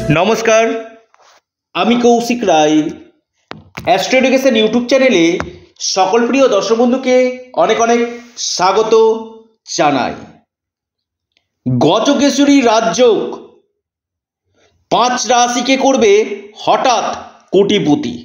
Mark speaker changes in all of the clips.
Speaker 1: নমস্কার, আমি Koushik Roy. Astro education YouTube চ্যানেলে সকল প্রিয় দর্শক বন্ধুকে অনেক অনেক স্বাগত জানাই। গজকেশরী রাজযোগ 5 রাশিকে করবে হঠাৎ কোটিপতি।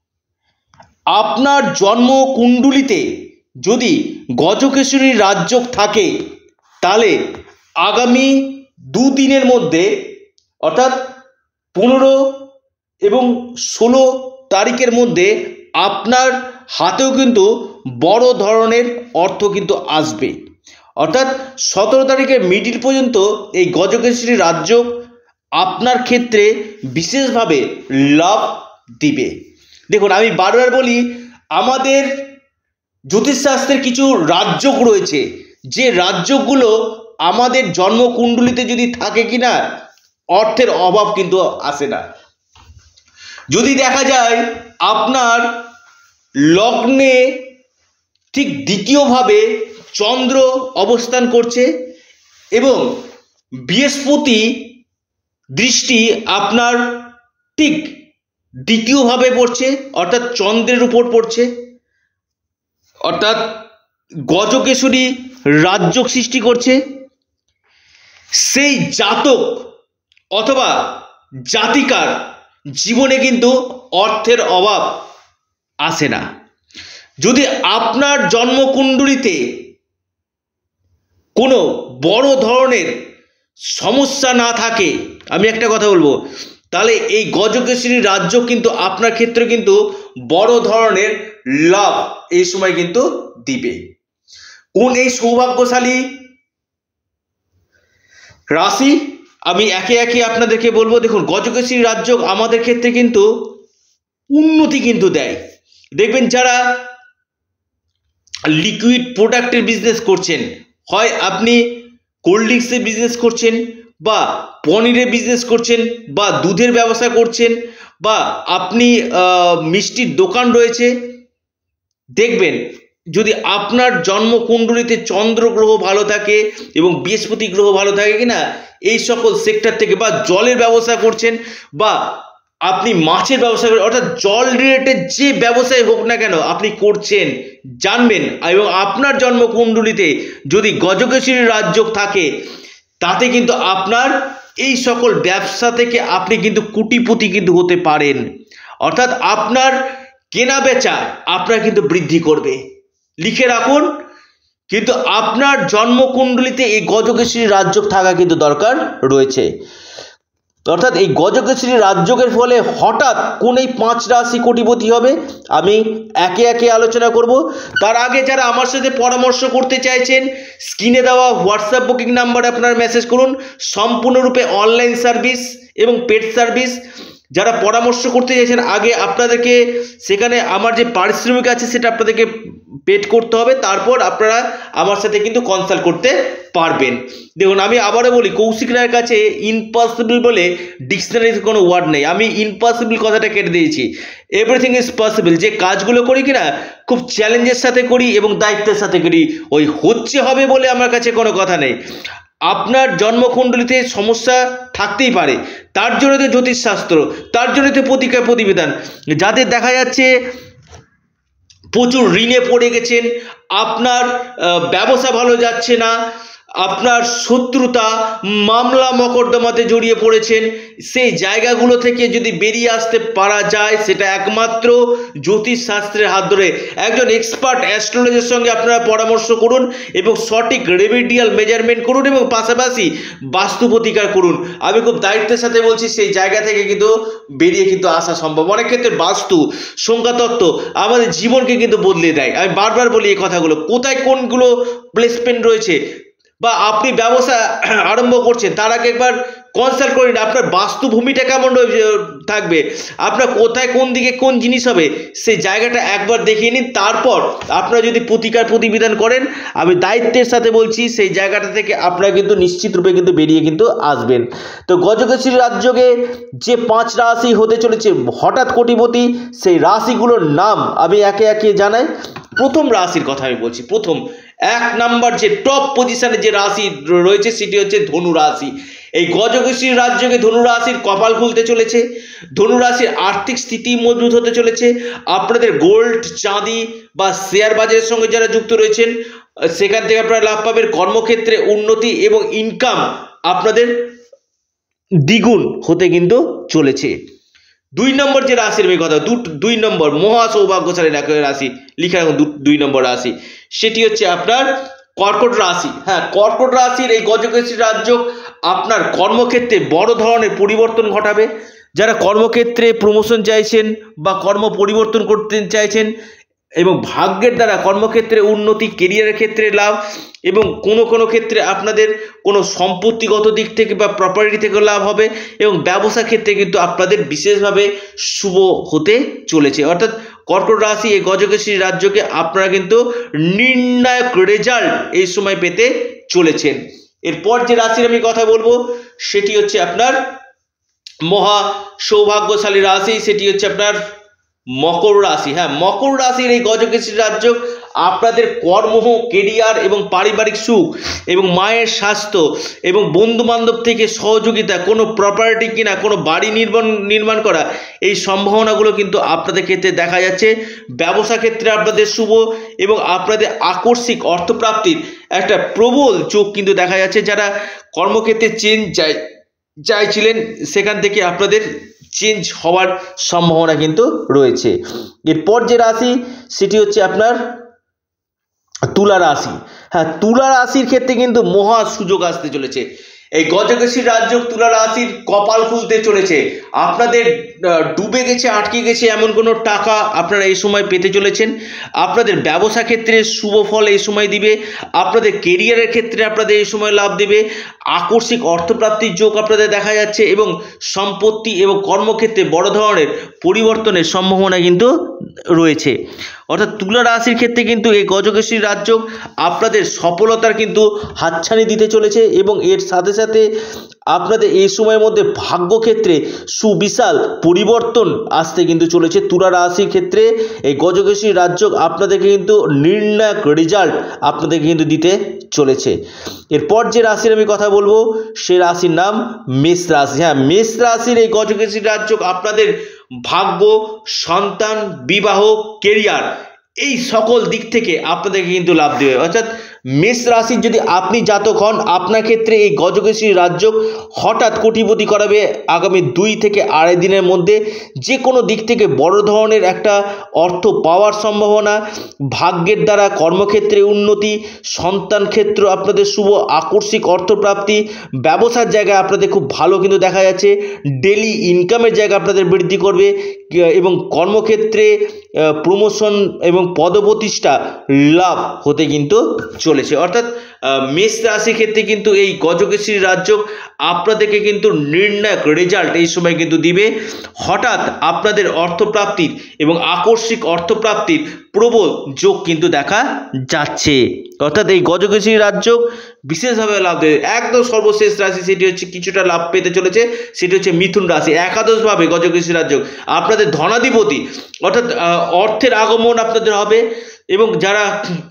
Speaker 1: আপনার জন্ম কুণ্ডলিতে যদি গজকেশরী রাজযোগ থাকে তাহলে আগামী দুদিনের মধ্যে অর্থাৎ 15 এবং 16 তারিখের মধ্যে আপনার হাতেও কিন্তু বড় ধরনের অর্থ কিন্তু আসবে। অর্থাৎ 17 তারিখের মিডিল পর্যন্ত এই গজকেশরী রাজযোগ আপনার ক্ষেত্রে বিশেষভাবে লাভ দিবে। দেখুন, আমি বারবার বলি, আমাদের জ্যোতিষশাস্ত্রের কিছু রাজযোগ রয়েছে, যে রাজযোগগুলো আমাদের জন্মকুণ্ডলিতে যদি থাকে কিনা অর্থের অভাব কিন্তু আসে না। যদি দেখা যায় আপনার লগ্নে ঠিক দ্বিতীয়ভাবে চন্দ্র অবস্থান করছে এবং বৃহস্পতি দৃষ্টি আপনার ঠিক দ্বিতীয়ভাবে পড়ছে, অর্থাৎ চন্দ্রের উপর পড়ছে, অর্থাৎ গজকেশরী রাজযোগ সৃষ্টি করছে, সেই জাতক অথবা জাতিকার জীবনে কিন্তু অর্থের অভাব আসে না। যদি আপনার জন্মকুণ্ডলিতে কোনো বড় ধরনের সমস্যা না থাকে, আমি একটা কথা বলবো, তাহলে এই গজকেশরী রাজযোগ কিন্তু আপনার ক্ষেত্রে কিন্তু বড় ধরনের লাভ এই সময় কিন্তু দিবে। কোন এই সৌভাগ্যশালী রাশি আমি একে একে আপনাদেরকে বলবো। দেখুন, গজকেশরী রাজযোগ আমাদের ক্ষেত্রে কিন্তু উন্নতি কিন্তু দেয়। দেখবেন, যারা লিকুইড প্রোডাক্টের বিজনেস করছেন, হয় আপনি কোল্ড ড্রিঙ্কসের বিজনেস করছেন, বা পনিরের বিজনেস করছেন, বা দুধের ব্যবসা করছেন, বা আপনি মিষ্টির দোকান রয়েছে, দেখবেন যদি আপনার জন্মকুণ্ডলিতে চন্দ্র গ্রহ ভালো থাকে এবং বৃহস্পতি গ্রহ ভালো থাকে কিনা এই সকল সেক্টর থেকে, বা জলের ব্যবসা করছেন, বা আপনি মাছের ব্যবসা করেন, অর্থাৎ জল রিলেটেড যে ব্যবসায় হোক না কেন আপনি করছেন, জানবেন এবং আপনার জন্মকুণ্ডলিতে যদি গজকেশরী রাজযোগ থাকে তাতে কিন্তু আপনার এই সকল ব্যবসা থেকে আপনি কিন্তু কোটিপতি কিন্তু হতে পারেন। অর্থাৎ আপনার কেনা বেচা আপনার কিন্তু বৃদ্ধি করবে। লিখে রাখুন, কিন্তু আপনার জন্মকুণ্ডলিতে এই গজকেশরী রাজযোগ থাকা কিন্তু দরকার রয়েছে। অর্থাৎ এই গজকেশরী রাজযোগের ফলে হঠাৎ কোন এই 5 রাশি কোটিপতি হবে আমি একে একে আলোচনা করব। তার আগে যারা আমার সাথে পরামর্শ করতে চাইছেন, স্ক্রিনে দেওয়া হোয়াটসঅ্যাপ বুকিং নাম্বারে আপনারা মেসেজ করুন। সম্পূর্ণরূপে অনলাইন সার্ভিস এবং পেড সার্ভিস। যারা পরামর্শ করতে চাইছেন, আগে আপনাদেরকে সেখানে আমার যে পারিশ্রমিক আছে সেটা আপনাদেরকে পেড করতে হবে, তারপর আপনারা আমার সাথে কিন্তু কনসাল্ট করতে পারবেন। দেখুন, আমি আবারও বলি, কৌশিক রায়ের কাছে ইম্পসিবল বলে ডিকশনারিতে কোনো ওয়ার্ড নেই। আমি ইম্পসিবল কথাটা কেটে দিয়েছি। Everything is possible. যে কাজগুলো করি কিনা খুব চ্যালেঞ্জের সাথে করি এবং দায়িত্বের সাথে করি। ওই হচ্ছে হবে বলে আমার কাছে কোনো কথা নেই। আপনার জন্মকুণ্ডলিতে সমস্যা থাকতেই পারে, তার জন্য তো জ্যোতিষশাস্ত্র, তার জন্য তো প্রতিকার প্রতিবিধান। যাদের দেখা যাচ্ছে প্রচুর ঋণে পড়ে গেছেন, আপনার ব্যবসা ভালো যাচ্ছে না, আপনার শত্রুতা মামলা মকদ্দমাতে জড়িয়ে পড়েছেন, সেই জায়গাগুলো থেকে যদি বেরিয়ে আসতে পারা যায় সেটা একমাত্র জ্যোতিষশাস্ত্রের হাত ধরে একজন এক্সপার্ট অ্যাস্ট্রোলজারের সঙ্গে আপনারা পরামর্শ করুন এবং সঠিক রেমেডিয়াল মেজারমেন্ট করুন এবং পাশাপাশি বাস্তু প্রতিকার করুন। আমি খুব দায়িত্বের সাথে বলছি, সেই জায়গা থেকে কিন্তু বেরিয়ে কিন্তু আসা সম্ভব। অনেক ক্ষেত্রে বাস্তু সংখ্যাতত্ত্ব আমাদের জীবনকে কিন্তু বদলে দেয়। আমি বারবার বলি এই কথাগুলো, কোথায় কোনগুলো প্লেসমেন্ট রয়েছে, বা আপনি ব্যবসা আরম্ভ করছেন তার আগে একবার কনসাল্ট করেন আপনার বাস্তুভূমিটা কেমন থাকবে, আপনার কোথায় কোন দিকে কোন জিনিস হবে সেই জায়গাটা একবার দেখিয়ে নিন। তারপর আপনারা যদি প্রতিকার প্রতিবিধান করেন, আমি দায়িত্বের সাথে বলছি সেই জায়গাটা থেকে আপনারা কিন্তু নিশ্চিত রূপে কিন্তু বেরিয়ে কিন্তু আসবেন। তো গজকেশরী রাজযোগে যে 5 রাশি হতে চলেছে হঠাৎ কোটিপতি, সেই রাশিগুলোর নাম আমি একে একে জানাই। প্রথম রাশির কথা আমি বলছি। প্রথম এক নাম্বার যে টপ পজিশনে যে রাশি রয়েছে সেটি হচ্ছে ধনু রাশি। এই গজকেশরী রাজযোগে ধনু রাশির কপাল খুলতে চলেছে, ধনু রাশির আর্থিক স্থিতি মজবুত হতে চলেছে। আপনাদের গোল্ড, চাঁদি বা শেয়ার বাজারের সঙ্গে যারা যুক্ত রয়েছেন সেখান থেকে আপনারা লাভ পাবেন। কর্মক্ষেত্রে উন্নতি এবং ইনকাম আপনাদের দ্বিগুণ হতে কিন্তু চলেছে। 2 নম্বর যে রাশির আমি কথা 2 নম্বর মহা সৌভাগ্যশালী রাশি লিখে রাখুন, 2 নম্বর রাশি সেটি হচ্ছে আপনার কর্কট রাশি। হ্যাঁ, কর্কট রাশির এই গজকেশরী রাজযোগ আপনার কর্মক্ষেত্রে বড় ধরনের পরিবর্তন ঘটাবে। যারা কর্মক্ষেত্রে প্রমোশন চাইছেন বা কর্ম পরিবর্তন করতে চাইছেন এবং ভাগ্যের দ্বারা কর্মক্ষেত্রে উন্নতি, কেরিয়ারের ক্ষেত্রে লাভ এবং কোনো ক্ষেত্রে আপনাদের কোনো সম্পত্তিগত দিক থেকে বা প্রপার্টি থেকে লাভ হবে এবং ব্যবসা ক্ষেত্রে কিন্তু আপনাদের বিশেষভাবে শুভ হতে চলেছে। অর্থাৎ কর্কট রাশি এই গজকেশরী রাজযোগে আপনারা কিন্তু নির্ণায়ক রেজাল্ট এই সময় পেতে চলেছেন। এরপর যে রাশির আমি কথা বলবো সেটি হচ্ছে আপনার মহা সৌভাগ্যশালী রাশি, সেটি হচ্ছে আপনার মকর রাশি। হ্যাঁ, মকর রাশির এই গজকেশরী রাজযোগ আপনাদের কর্ম, কেরিয়ার এবং পারিবারিক সুখ এবং মায়ের স্বাস্থ্য এবং বন্ধু বান্ধব থেকে সহযোগিতা, কোনো প্রপার্টি কিনা, কোনো বাড়ি নির্মাণ করা, এই সম্ভাবনাগুলো কিন্তু আপনাদের ক্ষেত্রে দেখা যাচ্ছে। ব্যবসা ক্ষেত্রে আপনাদের শুভ এবং আপনাদের আকস্মিক অর্থপ্রাপ্তির একটা প্রবল যোগ কিন্তু দেখা যাচ্ছে। যারা কর্মক্ষেত্রে চেঞ্জ চাইছিলেন সেখান থেকে আপনাদের চেঞ্জ হওয়ার সম্ভাবনা কিন্তু রয়েছে। এরপর যে রাশি সেটি হচ্ছে আপনার তুলা রাশি। হ্যাঁ, তুলা রাশির ক্ষেত্রে কিন্তু মহা সুযোগ আসতে চলেছে। এই গজকেশরী রাজযোগ তুলা রাশির কপাল খুলতে চলেছে। আপনাদের ডুবে গেছে, আটকে গেছে এমন কোনো টাকা আপনারা এই সময় পেতে চলেছেন। আপনাদের ব্যবসা ক্ষেত্রে শুভ ফল এই সময় দিবে। আপনাদের কেরিয়ারের ক্ষেত্রে আপনাদের এই সময় লাভ দেবে। আকস্মিক অর্থপ্রাপ্তির যোগ আপনাদের দেখা যাচ্ছে এবং সম্পত্তি এবং কর্মক্ষেত্রে বড় ধরনের পরিবর্তনের সম্ভাবনা কিন্তু রয়েছে। অর্থাৎ তুলা রাশির ক্ষেত্রে কিন্তু এই গজকেশরী রাজযোগ আপনাদের সফলতার কিন্তু হাতছানি দিতে চলেছে এবং এর সাথে সাথে আপনাদের এই সময়ের মধ্যে ভাগ্যক্ষেত্রে সুবিশাল পরিবর্তন আসতে কিন্তু চলেছে। তুলা রাশির ক্ষেত্রে এই গজকেশরী রাজযোগ আপনাদেরকে কিন্তু নির্ণায়ক রেজাল্ট আপনাদেরকে কিন্তু দিতে চলেছে। এরপর যে রাশির আমি কথা বলবো সে রাশির নাম মেষ রাশি। হ্যাঁ, মেষ রাশির এই গজকেশরী রাজযোগ আপনাদের ভাগ্য, সন্তান, বিবাহ, কেরিয়ার এই সকল দিক থেকে আপনাদেরকে কিন্তু লাভ দেবে। অর্থাৎ মেষ রাশির যদি আপনি জাতক হন আপনার ক্ষেত্রে এই গজকেশরী রাজযোগ হঠাৎ কোটিপতি করাবে। আগামী 2 থেকে আড়াই দিনের মধ্যে যে কোনো দিক থেকে বড় ধরনের একটা অর্থ পাওয়ার সম্ভাবনা, ভাগ্যের দ্বারা কর্মক্ষেত্রে উন্নতি, সন্তান ক্ষেত্র আপনাদের শুভ, আকস্মিক অর্থপ্রাপ্তি, ব্যবসার জায়গায় আপনাদের খুব ভালো কিন্তু দেখা যাচ্ছে। ডেলি ইনকামের জায়গা আপনাদের বৃদ্ধি করবে এবং কর্মক্ষেত্রে প্রমোশন এবং পদপ্রতিষ্ঠা লাভ হতে কিন্তু চলেছে। অর্থাৎ মেষ রাশির ক্ষেত্রে কিন্তু এই গজকেশরী রাজযোগ আপনাদেরকে কিন্তু নির্ণায়ক রেজাল্ট এই সময় কিন্তু দিবে। হঠাৎ আপনাদের অর্থপ্রাপ্তির এবং আকস্মিক অর্থপ্রাপ্তির প্রবল যোগ কিন্তু দেখা যাচ্ছে। অর্থাৎ এই গজকেশরী রাজযোগ বিশেষভাবে লাভ দেবে। একদম সর্বশেষ রাশি সেটি হচ্ছে কিছুটা লাভ পেতে চলেছে, সেটি হচ্ছে মিথুন রাশি। একাদশভাবে গজকেশরী রাজযোগ আপনাদের ধনাধিপতি, অর্থাৎ অর্থের আগমন আপনাদের হবে এবং যারা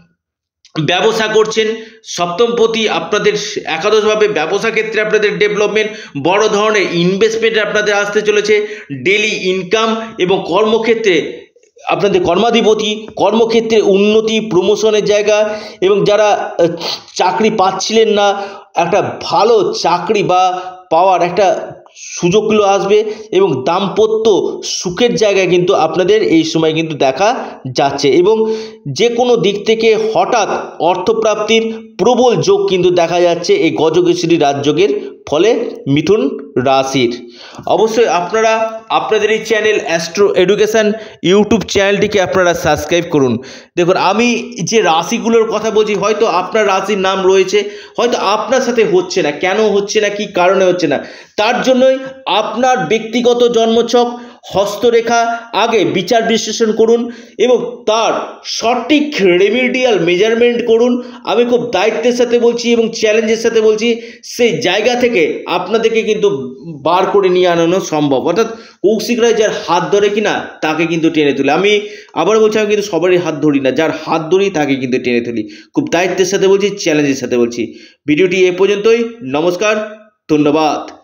Speaker 1: ব্যবসা করছেন সপ্তমপতি আপনাদের একাদশভাবে ব্যবসা ক্ষেত্রে আপনাদের ডেভেলপমেন্ট, বড় ধরনের ইনভেস্টমেন্ট আপনাদের আসতে চলেছে। ডেলি ইনকাম এবং কর্মক্ষেত্রে আপনাদের কর্মাধিপতি, কর্মক্ষেত্রে উন্নতি, প্রমোশনের জায়গা এবং যারা চাকরি পাচ্ছিলেন না একটা ভালো চাকরি বা পাওয়ার একটা সুযোগগুলো আসবে এবং দাম্পত্য সুখের জায়গায় কিন্তু আপনাদের এই সময় কিন্তু দেখা যাচ্ছে এবং যে কোনো দিক থেকে হঠাৎ অর্থপ্রাপ্তির প্রবল যোগ কিন্তু দেখা যাচ্ছে এই গজকেশরী রাজযোগের ফলে মিথুন রাশির। অবশ্যই আপনারা আপনাদের এই চ্যানেল অ্যাস্ট্রো এডুকেশন ইউটিউব চ্যানেলটিকে আপনারা সাবস্ক্রাইব করুন। দেখুন আমি যে রাশিগুলোর কথা বলছি হয়তো আপনার রাশির নাম রয়েছে, হয়তো আপনার সাথে হচ্ছে না, কেন হচ্ছে না, কি কারণে হচ্ছে না, তার জন্যই আপনার ব্যক্তিগত জন্মছক হস্তরেখা আগে বিচার বিশ্লেষণ করুন এবং তার সঠিক রেমিডিয়াল মেজারমেন্ট করুন। আমি খুব দায়িত্বের সাথে বলছি এবং চ্যালেঞ্জের সাথে বলছি, সেই জায়গা থেকে আপনাদেরকে কিন্তু বার করে নিয়ে আনানো সম্ভব। অর্থাৎ কৌশিক রায় যার হাত ধরে কিনা তাকে কিন্তু টেনে তুলে। আমি আবার বলছি, আমি কিন্তু সবারই হাত ধরি না, যার হাত ধরি তাকে কিন্তু টেনে তুলি। খুব দায়িত্বের সাথে বলছি, চ্যালেঞ্জের সাথে বলছি। ভিডিওটি এ পর্যন্তই। নমস্কার, ধন্যবাদ।